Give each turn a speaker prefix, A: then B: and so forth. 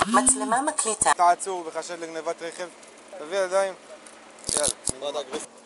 A: מצלמה מקליטה.
B: אתה עצור בחשד לגנבת רכב, תביא ידיים. יאללה.